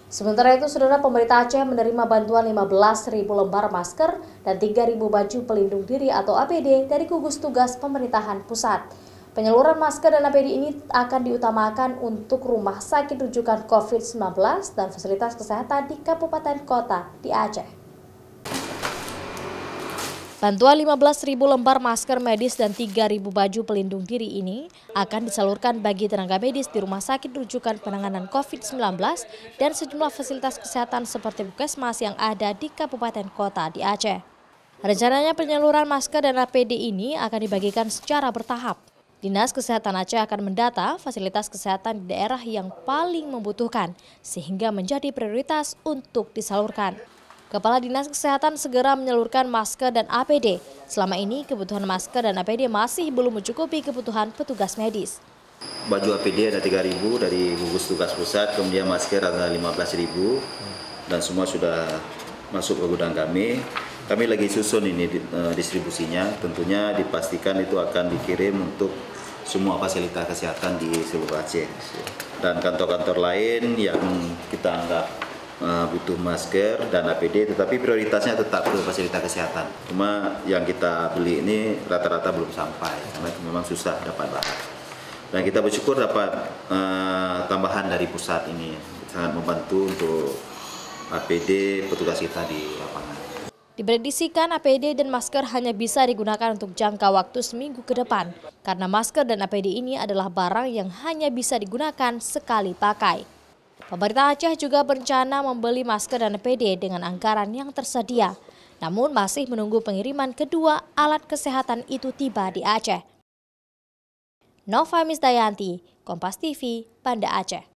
Sementara itu, saudara, pemerintah Aceh menerima bantuan 15.000 lembar masker dan 3.000 baju pelindung diri atau APD dari gugus tugas pemerintahan pusat. Penyaluran masker dan APD ini akan diutamakan untuk rumah sakit rujukan COVID-19 dan fasilitas kesehatan di kabupaten kota di Aceh. Bantuan 15.000 lembar masker medis dan 3.000 baju pelindung diri ini akan disalurkan bagi tenaga medis di rumah sakit rujukan penanganan COVID-19 dan sejumlah fasilitas kesehatan seperti puskesmas yang ada di kabupaten kota di Aceh. Rencananya penyaluran masker dan APD ini akan dibagikan secara bertahap. Dinas Kesehatan Aceh akan mendata fasilitas kesehatan di daerah yang paling membutuhkan sehingga menjadi prioritas untuk disalurkan. Kepala Dinas Kesehatan segera menyalurkan masker dan APD. Selama ini kebutuhan masker dan APD masih belum mencukupi kebutuhan petugas medis. Baju APD ada 3.000 dari gugus tugas pusat, kemudian masker ada 15.000 dan semua sudah masuk ke gudang kami. Kami lagi susun ini distribusinya, tentunya dipastikan itu akan dikirim untuk semua fasilitas kesehatan di seluruh Aceh. Dan kantor-kantor lain yang kita anggap butuh masker dan APD, tetapi prioritasnya tetap ke fasilitas kesehatan. Cuma yang kita beli ini rata-rata belum sampai, karena memang susah dapat bahan. Dan kita bersyukur dapat tambahan dari pusat ini, sangat membantu untuk APD petugas kita di lapangan. Diprediksikan APD dan masker hanya bisa digunakan untuk jangka waktu seminggu ke depan, karena masker dan APD ini adalah barang yang hanya bisa digunakan sekali pakai. Pemerintah Aceh juga berencana membeli masker dan APD dengan anggaran yang tersedia, namun masih menunggu pengiriman kedua alat kesehatan itu tiba di Aceh. Nova Misdayanti, Kompas TV, Banda Aceh.